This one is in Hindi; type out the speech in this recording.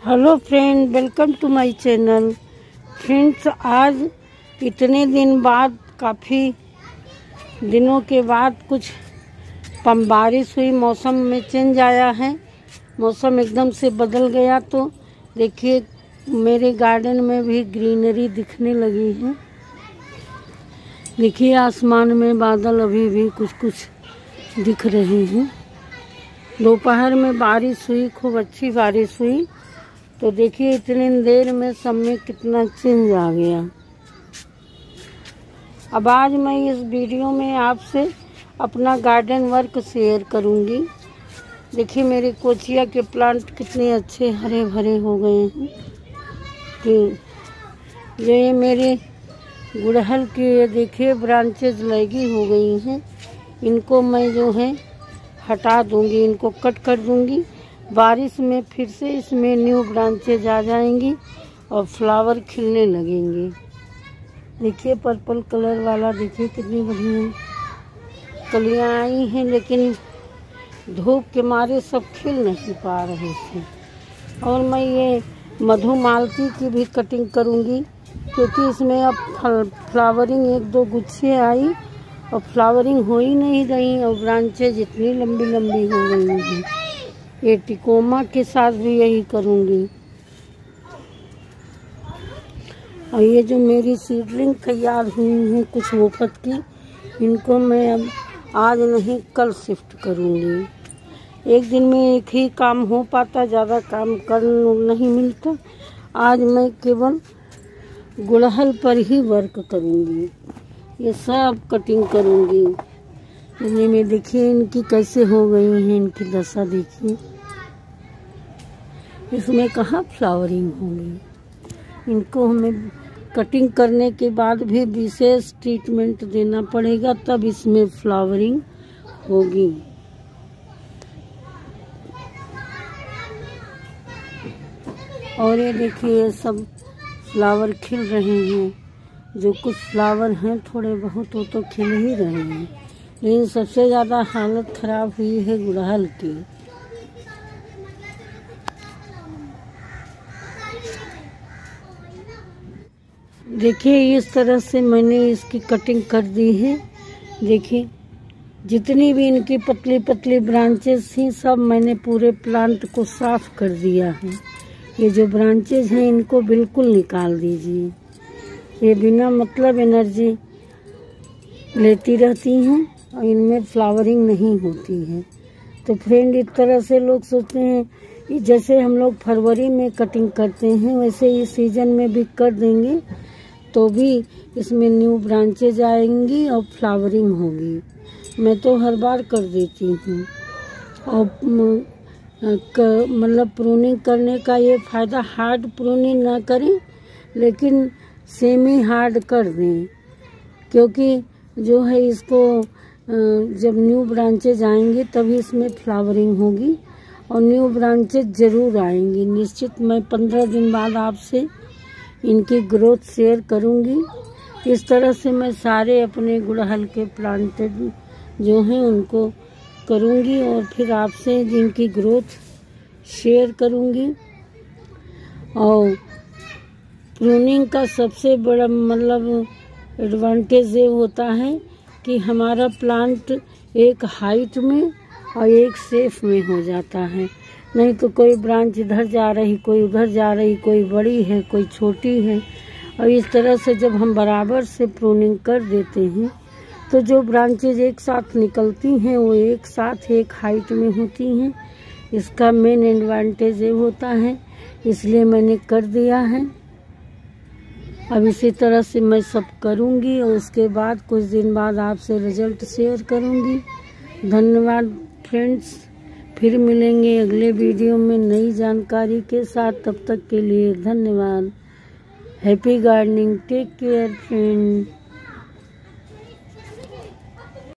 Hello friend, welcome to my channel. Friends, आज इतने दिन बाद, काफ़ी दिनों के बाद कुछ बारिश हुई, मौसम में चेंज आया है, मौसम एकदम से बदल गया। तो देखिए मेरे गार्डन में भी ग्रीनरी दिखने लगी है। देखिए आसमान में बादल अभी भी कुछ कुछ दिख रहे हैं। दोपहर में बारिश हुई, खूब अच्छी बारिश हुई। तो देखिए इतनी देर में सब में कितना चेंज आ गया। अब आज मैं इस वीडियो में आपसे अपना गार्डन वर्क शेयर करूंगी। देखिए मेरे कोचिया के प्लांट कितने अच्छे हरे भरे हो गए हैं। कि जो ये मेरे गुड़हल के देखिए ब्रांचेज लगी हो गई हैं, इनको मैं जो है हटा दूंगी, इनको कट कर दूंगी। बारिश में फिर से इसमें न्यू ब्रांचेज आ जाएंगी और फ्लावर खिलने लगेंगे। देखिए पर्पल कलर वाला, देखिए कितनी बढ़िया कलियां आई हैं, लेकिन धूप के मारे सब खिल नहीं पा रहे थे। और मैं ये मधुमालती की भी कटिंग करूंगी, क्योंकि इसमें अब फ्लावरिंग एक दो गुच्छे आई और फ्लावरिंग हो ही नहीं रही और ब्रांचेज इतनी लंबी लंबी हो गई हैं। ये टिकोमा के साथ भी यही करूंगी। और ये जो मेरी सीडलिंग तैयार हुई हैं कुछ वोफत की, इनको मैं अब आज नहीं कल शिफ्ट करूंगी। एक दिन में एक ही काम हो पाता, ज़्यादा काम कर नहीं मिलता। आज मैं केवल गुड़हल पर ही वर्क करूंगी। ये सब कटिंग करूंगी। इन्हीं में देखिए इनकी कैसे हो गई हैं, इनकी दशा देखिए। इसमें कहाँ फ्लावरिंग होगी। इनको हमें कटिंग करने के बाद भी विशेष ट्रीटमेंट देना पड़ेगा, तब इसमें फ्लावरिंग होगी। और ये देखिए ये सब फ्लावर खिल रहे हैं। जो कुछ फ्लावर हैं थोड़े बहुत वो तो खिल ही रहे हैं, लेकिन सबसे ज़्यादा हालत ख़राब हुई है गुड़हल की। देखिए इस तरह से मैंने इसकी कटिंग कर दी है। देखिए जितनी भी इनकी पतली पतली ब्रांचेस थी सब मैंने पूरे प्लांट को साफ कर दिया है। ये जो ब्रांचेस हैं इनको बिल्कुल निकाल दीजिए। ये बिना मतलब एनर्जी लेती रहती हैं और इनमें फ्लावरिंग नहीं होती है। तो फ्रेंड, इस तरह से लोग सोचते हैं कि जैसे हम लोग फरवरी में कटिंग करते हैं वैसे इस सीजन में भी कर देंगे तो भी इसमें न्यू ब्रांचेज आएंगी और फ्लावरिंग होगी। मैं तो हर बार कर देती हूँ। और मतलब प्रूनिंग करने का ये फ़ायदा, हार्ड प्रूनिंग ना करें लेकिन सेमी हार्ड कर दें, क्योंकि जो है इसको जब न्यू ब्रांचेज आएंगी तभी इसमें फ्लावरिंग होगी और न्यू ब्रांचेज ज़रूर आएंगी निश्चित। मैं 15 दिन बाद आपसे इनकी ग्रोथ शेयर करूंगी। इस तरह से मैं सारे अपने गुड़हल के प्लांटेड जो हैं उनको करूंगी और फिर आपसे इनकी ग्रोथ शेयर करूंगी। और प्रूनिंग का सबसे बड़ा मतलब एडवांटेज ये होता है कि हमारा प्लांट एक हाइट में और एक शेप में हो जाता है। नहीं तो कोई ब्रांच इधर जा रही, कोई उधर जा रही, कोई बड़ी है कोई छोटी है। और इस तरह से जब हम बराबर से प्रूनिंग कर देते हैं तो जो ब्रांचेज एक साथ निकलती हैं वो एक साथ एक हाइट में होती हैं। इसका मेन एडवांटेज ये होता है, इसलिए मैंने कर दिया है। अब इसी तरह से मैं सब करूंगी और उसके बाद कुछ दिन बाद आपसे रिजल्ट शेयर करूंगी। धन्यवाद फ्रेंड्स, फिर मिलेंगे अगले वीडियो में नई जानकारी के साथ। तब तक के लिए धन्यवाद। Happy gardening, take care friend.